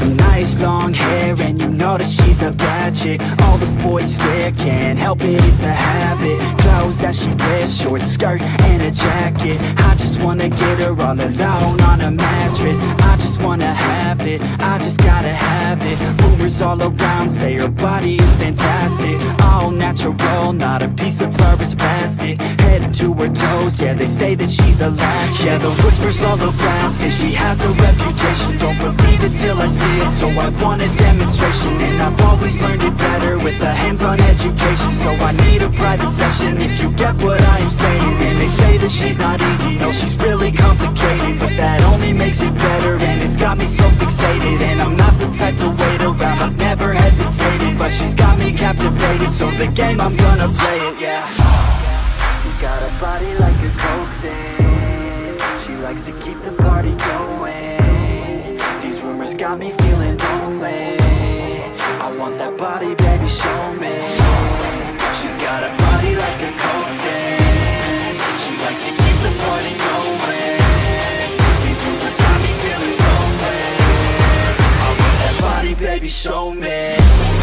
some nice long hair, and you know that she's a bad chick. All the boys stare, can't help it, it's a habit. Clothes that she wears, short skirt and a jacket. I just wanna get her all alone on a mattress. I just wanna have it, I just gotta have it. Rumors all around say her body is fantastic. All natural, not a piece of fur is plastic. Head to her toes, yeah, they say that she's a latch. Yeah, the whispers all around say she has a reputation. Don't believe it till I see it, so I want a demonstration. And I've always learned it better with a hands-on education. So I need a private session, if you get what I am saying. And they say that she's not easy, no, she's really complicated, but that only makes it better, and it's got me so fixated. And I'm not the type to wait around, I've never hesitated, but she's got me captivated, so the game, I'm gonna play it, yeah. You got a body like a coke thing, she likes to keep the party going. These rumors got me feeling lonely, I want that body, baby, show me. She's got a body like a coke thing, she likes to keep the party going. These rumors got me feeling lonely, I want that body, baby, show me.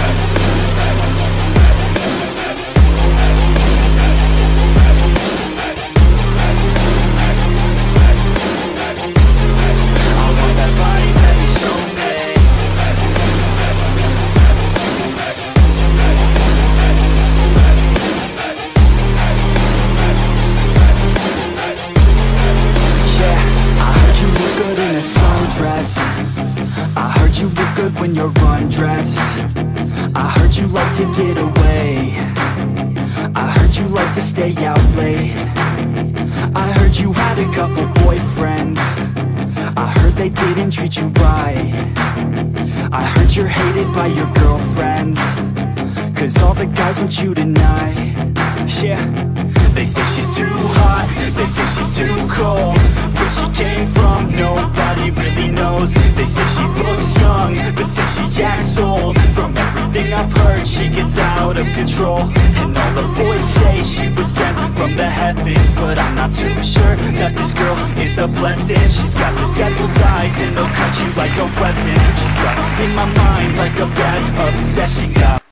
I heard you look good when you're undressed. I heard you like to get away. I heard you like to stay out late. I heard you had a couple boyfriends. I heard they didn't treat you right. I heard you're hated by your girlfriends, 'cause all the guys want you tonight. Yeah, they say she's too hot, they say she's too cold. Where she came from, nobody really knows. They say she looks young, but say she acts old. From everything I've heard, she gets out of control. And all the boys say she was sent from the heavens, but I'm not too sure that this girl is a blessing. She's got the devil's eyes and they'll cut you like a weapon. She's stuck in my mind like a bad obsession. Got